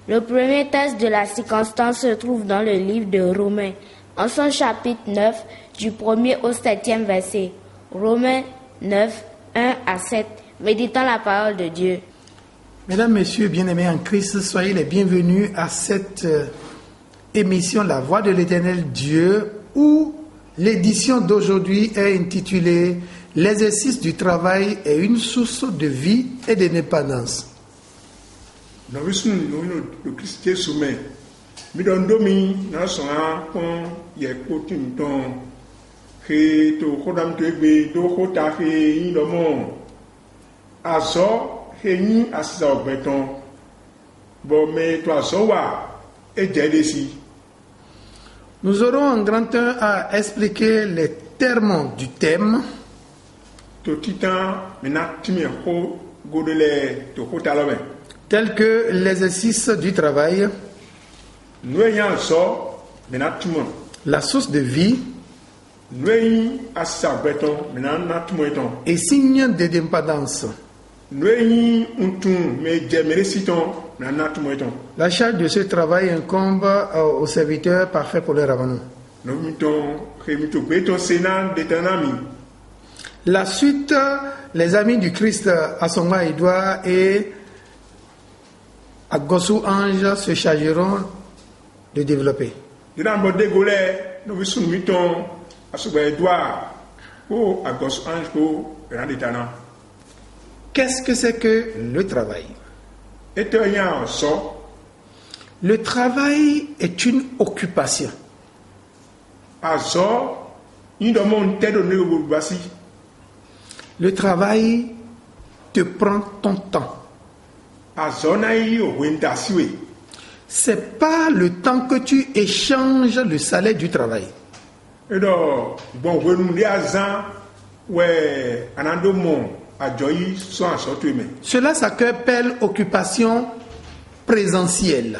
Le premier texte de la circonstance se trouve dans le livre de Romains, en son chapitre 9, du 1er au 7e verset. Romains 9, 1 à 7, méditant la parole de Dieu. Mesdames, Messieurs, bien-aimés en Christ, soyez les bienvenus à cette émission La Voix de l'Éternel Dieu, où l'édition d'aujourd'hui est intitulée « L'exercice du travail est une source de vie et d'indépendance ». Nous aurons un grand temps à expliquer les termes du thème. Tels que l'exercice du travail, la source de vie et signe d'indépendance. La charge de ce travail incombe au serviteur parfait pour le Rabbin. La suite, les amis du Christ Asonga Edouard et Agosu Ange se chargeront de développer. Qu'est-ce que c'est que le travail? Le travail est une occupation. Le travail te prend ton temps. C'est pas le temps que tu échanges le salaire du travail. Cela s'appelle occupation présentielle.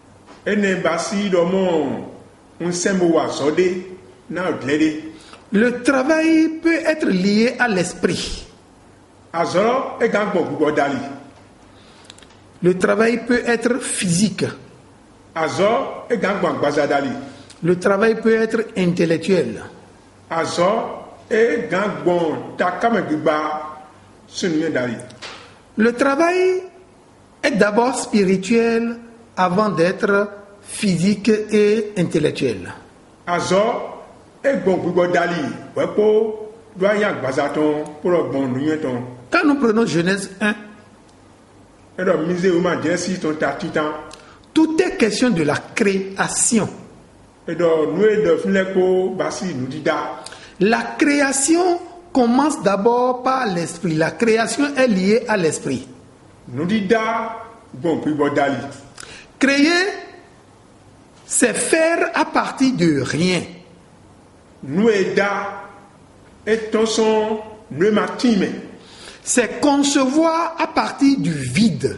Le travail peut être lié à l'esprit. Le travail peut être physique. Le travail peut être intellectuel. Le travail est d'abord spirituel avant d'être physique et intellectuel. Quand nous prenons Genèse 1, tout est question de la création. La création commence d'abord par l'esprit. La création est liée à l'esprit. Créer, c'est faire à partir de rien. C'est concevoir à partir du vide.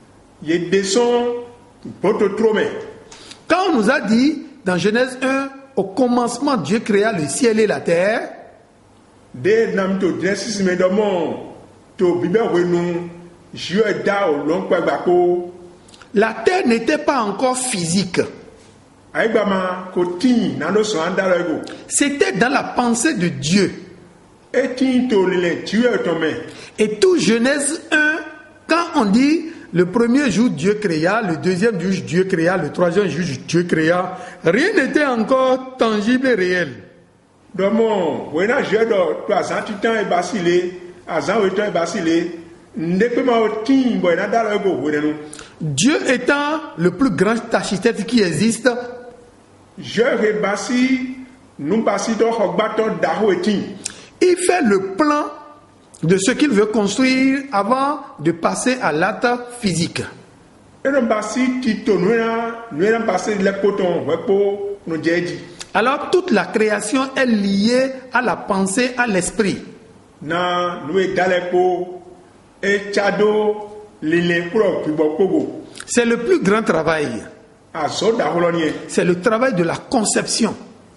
Quand on nous a dit dans Genèse 1, au commencement Dieu créa le ciel et la terre, la terre n'était pas encore physique. C'était dans la pensée de Dieu. Et tout Genèse 1, quand on dit le premier jour Dieu créa, le deuxième jour Dieu créa, le troisième jour Dieu créa, rien n'était encore tangible et réel. Dieu étant le plus grand architecte qui existe, il fait le plan de ce qu'il veut construire avant de passer à l'acte physique. Alors toute la création est liée à la pensée, à l'esprit. C'est le plus grand travail. C'est le travail de la conception.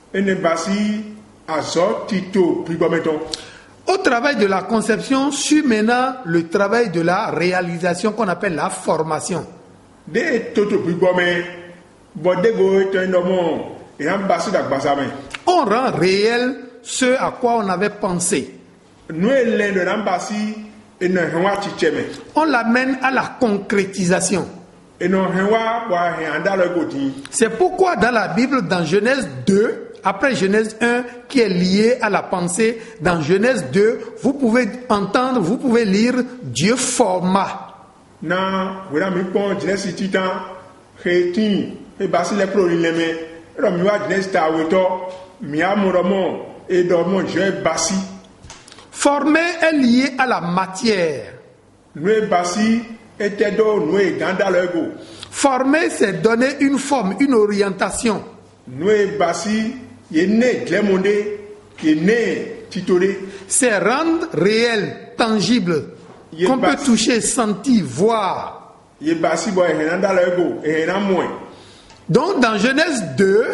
Au travail de la conception suit maintenant le travail de la réalisation qu'on appelle la formation. de toto bigome bodego etendomo et en basu da gbasame. On rend réel ce à quoi on avait pensé. Nous l'en de rambasi et non henwa chicheme. On l'amène à la concrétisation. Et non henwa wa henda le godi. C'est pourquoi dans la Bible, dans Genèse 2, après Genèse 1, qui est lié à la pensée, dans Genèse 2, vous pouvez entendre, vous pouvez lire Dieu forma. Na wera mi pon Genèse titan kheti e basi le pro leme. Ro mi wa Genèse ta weto mi amuromo et dormo je basi. Former est lié à la matière. Nous basi était do nous ganda lego. Former, c'est donner une forme, une orientation. Nous basi yene glemonde yene titolé. C'est rendre réel, tangible, qu'on peut toucher, sentir, voir. Ye basi boy ganda lego et na moins. Donc dans Genèse 2,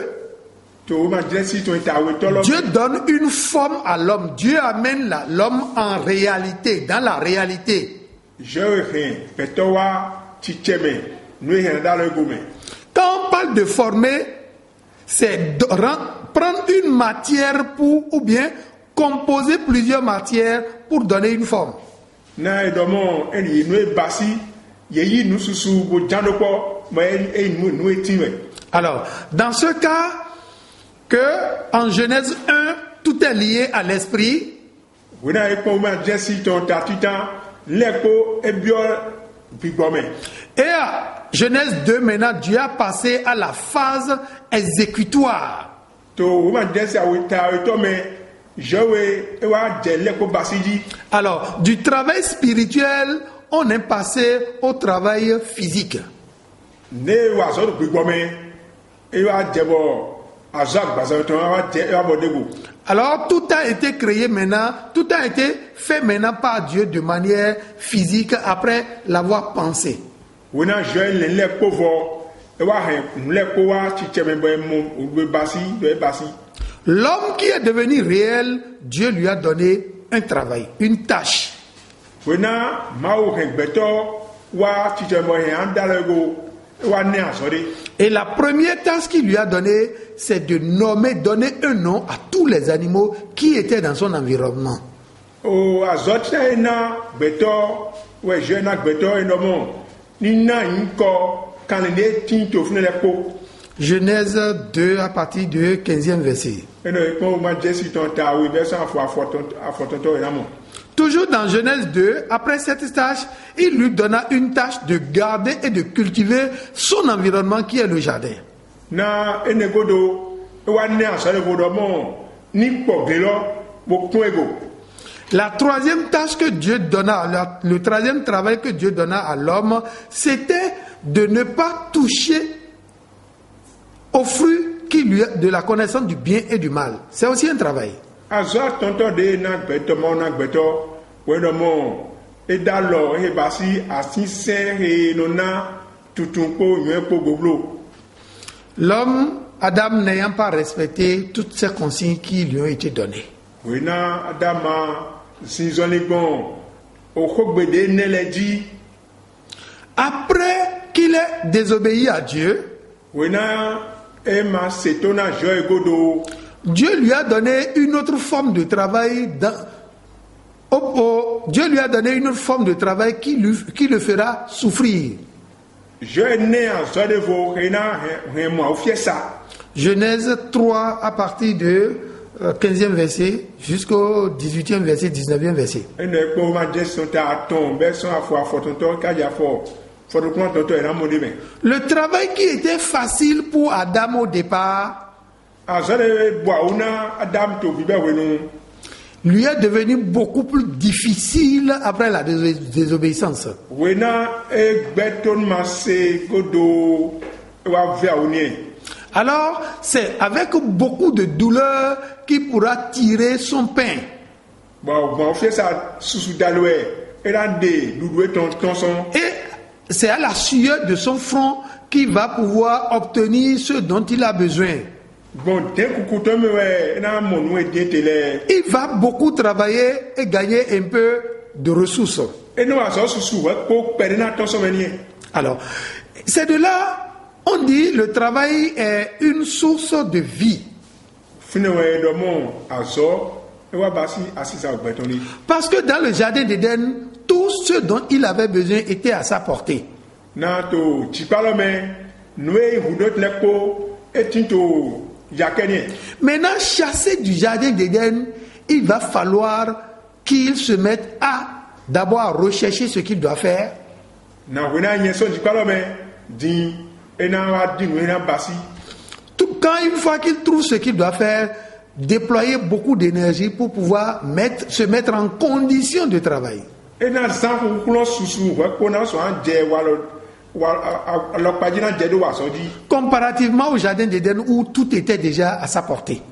Dieu donne une forme à l'homme. Dieu amène l'homme en réalité, dans la réalité. Quand on parle de former, c'est prendre une matière ou bien composer plusieurs matières pour donner une forme. Alors, dans ce cas, que en Genèse 1, tout est lié à l'esprit. Et à Genèse 2, maintenant, Dieu a passé à la phase exécutoire. Alors, du travail spirituel, on est passé au travail physique. Alors tout a été créé maintenant, tout a été fait maintenant par Dieu de manière physique après l'avoir pensé. L'homme qui est devenu réel, Dieu lui a donné un travail, une tâche. Et la première tâche qu'il lui a donnée, c'est de donner un nom à tous les animaux qui étaient dans son environnement. Genèse 2 à partir du 15e verset. Toujours dans Genèse 2, après cette tâche, il lui donna une tâche de garder et de cultiver son environnement qui est le jardin. La troisième tâche que Dieu donna, le troisième travail que Dieu donna à l'homme, c'était de ne pas toucher au fruit de la connaissance du bien et du mal. C'est aussi un travail. L'homme, Adam, n'ayant pas respecté toutes ces consignes qui lui ont été données. Après qu'il ait désobéi à Dieu, Dieu lui a donné une autre forme de travail. Dieu lui a donné une autre forme de travail qui le fera souffrir. Genèse 3 à partir de 15e verset jusqu'au 18e verset, 19e verset. Le travail qui était facile pour Adam au départ lui est devenu beaucoup plus difficile après la désobéissance. Alors, c'est avec beaucoup de douleur qu'il pourra tirer son pain. Et c'est à la sueur de son front qu'il va pouvoir obtenir ce dont il a besoin. Il va beaucoup travailler et gagner un peu de ressources. Alors, C'est de là, on dit, le travail est une source de vie. Parce que dans le jardin d'Éden, tout ce dont il avait besoin était à sa portée. Maintenant, chassé du jardin d'Éden, il va falloir qu'il se mette à d'abord rechercher ce qu'il doit faire. Quand une fois qu'il trouve ce qu'il doit faire, déployer beaucoup d'énergie pour pouvoir se mettre en condition de travail. Comparativement au jardin d'Éden où tout était déjà à sa portée.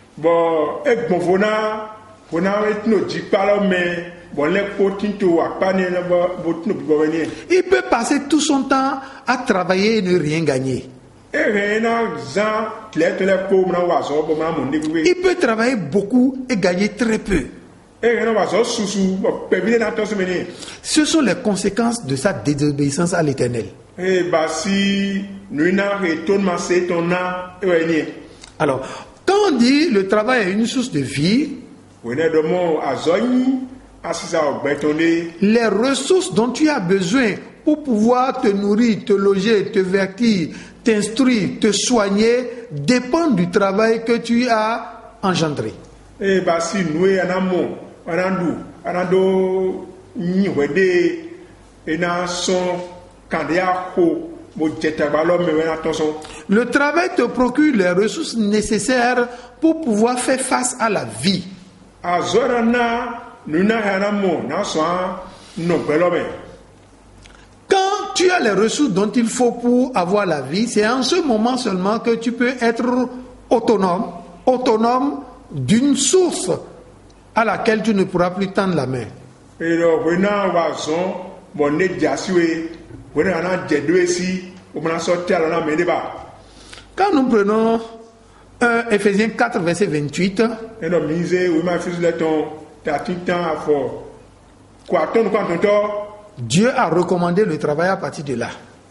Il peut passer tout son temps à travailler et ne rien gagner. Il peut travailler beaucoup et gagner très peu. Ce sont les conséquences de sa désobéissance à l'Éternel. Alors, quand on dit le travail est une source de vie, les ressources dont tu as besoin pour pouvoir te nourrir, te loger, te vêtir, t'instruire, te soigner, dépendent du travail que tu as engendré. Le travail te procure les ressources nécessaires pour pouvoir faire face à la vie. Quand tu as les ressources dont il faut pour avoir la vie, c'est en ce moment seulement que tu peux être autonome d'une source à laquelle tu ne pourras plus tendre la main. Quand nous prenons Ephésiens 4, verset 28, Dieu a recommandé le travail à partir de là.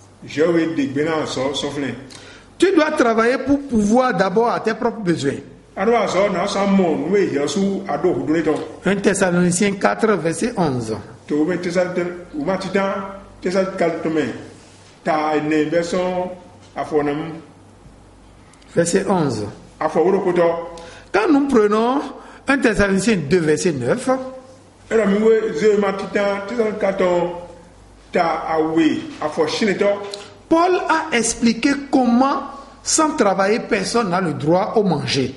Tu dois travailler pour pouvoir d'abord à tes propres besoins. 1 Thessaloniciens 4, verset 11. Verset 11. Quand nous prenons 1 Thessaloniciens 2, verset 9, Paul a expliqué comment, sans travailler, personne n'a le droit au manger.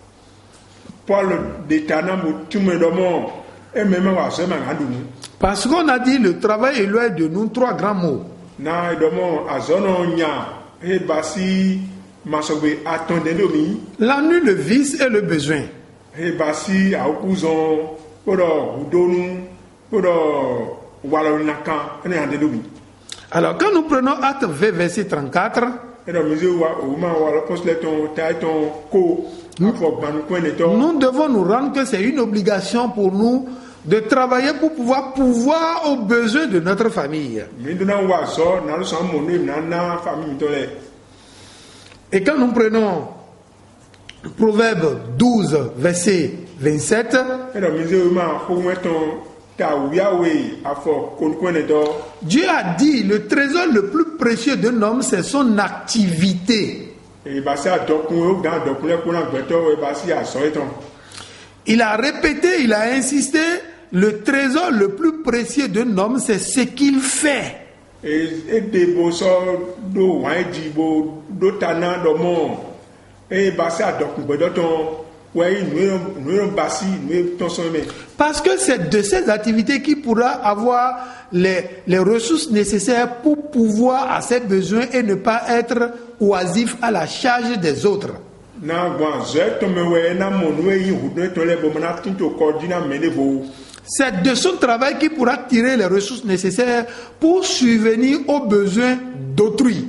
Parce qu'on a dit le travail éloigne de nous 3 grands mots. L'ennui, le vice et le besoin. Alors quand nous prenons Acte 20, verset 34, nous devons nous rendre que c'est une obligation pour nous de travailler pour pouvoir aux besoins de notre famille. Et quand nous prenons Proverbe 12, verset 27, Dieu a dit le trésor le plus précieux d'un homme, c'est son activité. Il a répété, il a insisté, le trésor le plus précieux d'un homme, c'est ce qu'il fait. Parce que c'est de ces activités qu'il pourra avoir les ressources nécessaires pour pouvoir à ses besoins et ne pas être oisif à la charge des autres. C'est de son travail qu'il pourra tirer les ressources nécessaires pour subvenir aux besoins d'autrui.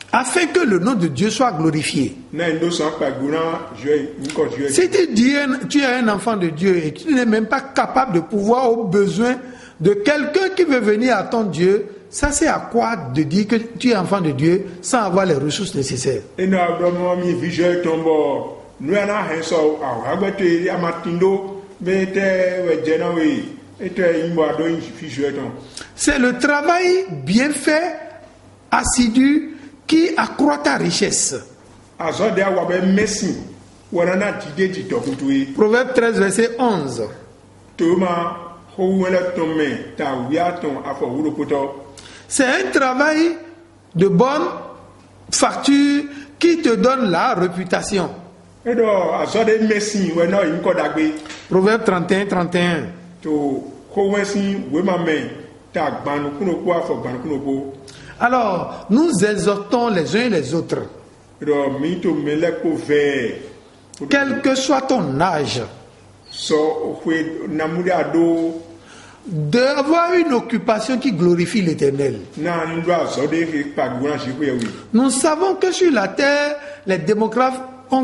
afin que le nom de Dieu soit glorifié. na ndo so akpa guna je nko je Si tu es un enfant de Dieu et que tu n'es même pas capable de pouvoir aux besoins de quelqu'un qui veut venir à ton Dieu, ça c'est à quoi de dire que tu es enfant de Dieu sans avoir les ressources nécessaires. ena bromo mi visuel tombo nuana henso awagete amatindo bete wejena we ete imbo ado visuel ton. C'est le travail bien fait, assidu, qui accroît ta richesse. Azode awabe messi wanana tide ti tokutui Proverbe 13, verset 11. toma howele tome ta wiaton afo wulo poto. C'est un travail de bonne facture qui te donne la réputation. Edo azode messi wena inko dagbe Proverbe 31, 31. to howensi wema men ta gbanu kuno ko afo gbanu kuno ko. Alors, nous exhortons les uns et les autres, Edo mi to mele ko ve quel que soit ton âge, so hwe namuri ado d'avoir une occupation qui glorifie l'Éternel. na ndo azode he paguna jikwe wi. Nous savons que sur la terre, les démographes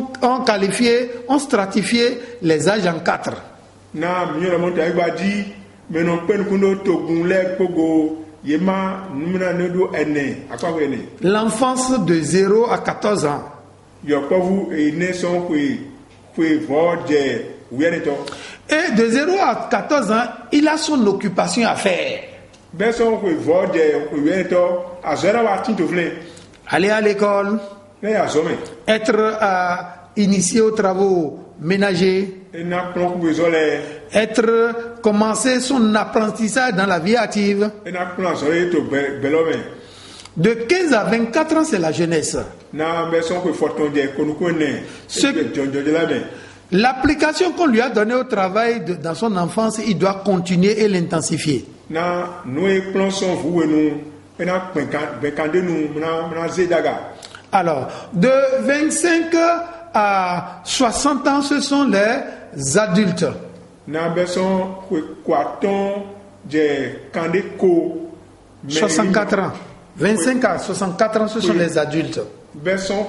ont stratifié les âges en 4. Na mi yo monta igbadi menon pen kuno to gunle pogo yema numna nedo ene akwa ene. L'enfance de 0 à 14 ans. Yo povu e ne son kwe voje wieneto. Et de 0 à 14 ans, il a son occupation à faire. Ben son kwe voje wieneto azora wa tinto vle. Aller à l'école, Ne ya zome. être initié aux travaux ménagers, E na plan ku zole commencer son apprentissage dans la vie active. e na plan zole to belome. De 15 à 24 ans, c'est la jeunesse. Na ben son kwe forton je konuko ne. Ce- Jonjo la ben. L'application qu'on lui a donnée au travail dans son enfance, il doit continuer et l'intensifier. Na noe plan son vuwenu e na benkande nu na zedaga. Alors, de 25 à 60 ans, ce sont les adultes. Na be son kwaton je kande ko 64 ans. 25 à 64 ans, ce sont Oui. les adultes. be son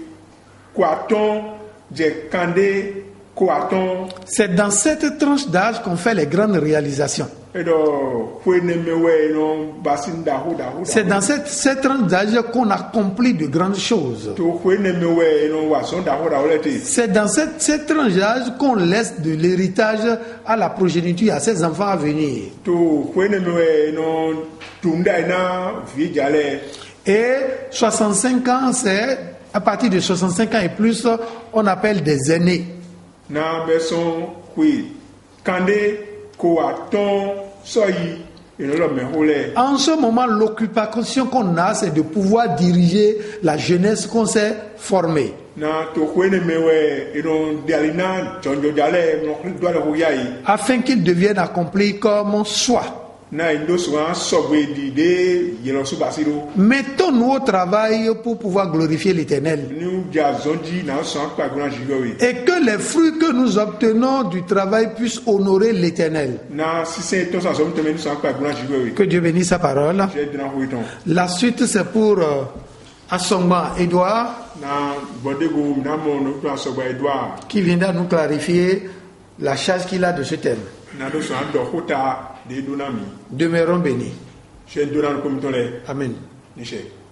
kwaton je kande kwaton C'est dans cette tranche d'âge qu'on fait les grandes réalisations. edo ne mewe no basinda huda C'est dans cette tranche d'âge qu'on accomplit de grandes choses. to ne mewe no wasonda huda olete C'est dans cette tranche d'âge qu'on laisse de l'héritage à la progéniture, à ses enfants à venir. to ne mewe no tunda na vijale Et 65 ans, c'est à partir de 65 ans et plus, on appelle des aînés. na be son kande kwaton soyi ino me hole En ce moment, l'occupation qu'on a, c'est de pouvoir diriger la jeunesse qu'on s'est formée. na to ne mewe ino dalina jonjo jale no do le hoyai Afin qu'ils deviennent accomplis comme soi. na indo so an sogbe di de yelo su basiro Mettons-nous au travail pour pouvoir glorifier l'Éternel. ni dia zonji na so an pa gran jigowe Et que les fruits que nous obtenons du travail puissent honorer l'Éternel. na sise to sa so mteme ni so an pa gran jigowe Que Dieu bénisse sa parole. je dina hoiton La suite, c'est pour Assongba Edouard, na bodego na mo no to asogba edwa qui viendra nous clarifier la charge qu'il a de ce thème. na do so an do hota de donami Demeurons bénis. je donam comme tole Amen. ni che